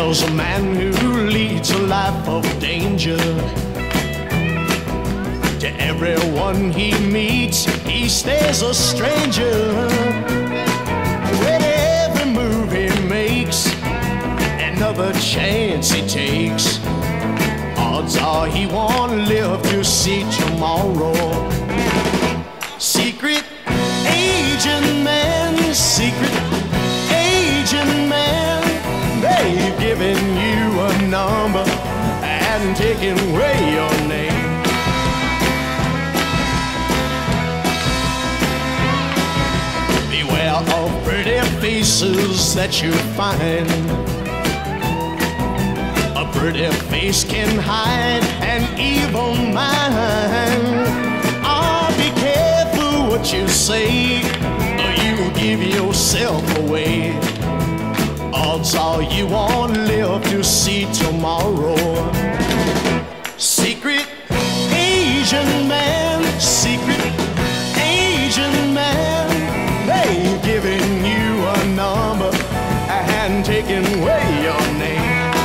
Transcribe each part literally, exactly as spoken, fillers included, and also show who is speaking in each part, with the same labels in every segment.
Speaker 1: There's a man who leads a life of danger. To everyone he meets, he stays a stranger. With every move he makes, another chance he takes, odds are he won't live to see tomorrow. Secret agent man, secret agent man, they've given you a number and taken away your name. Beware of pretty faces that you find. A pretty face can hide an evil mind. Oh, be careful what you say, or you give yourself away. Odds are you won't live to see tomorrow. Secret agent man, secret agent man, they've given you a number and taken away your name.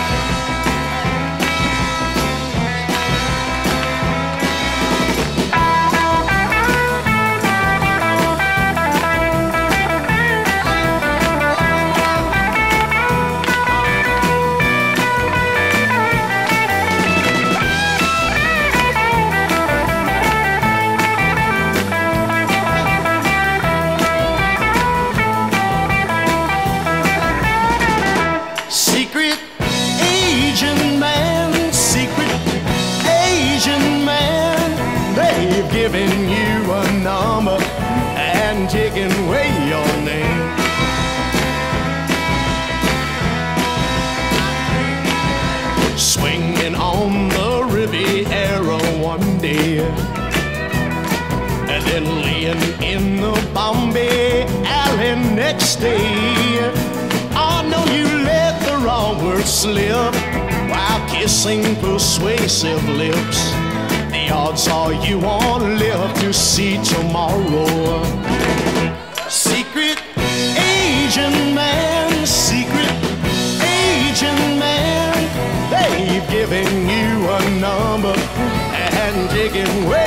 Speaker 1: Secret agent man, secret agent man, they've given you a number and taken away your name. Swinging on the Riviera one day, and then laying in the Bombay alley next day. I know you let the wrong word slip while kissing persuasive lips. The odds are you won't live to see tomorrow. Secret agent man, secret agent man, they've given you a number and taken away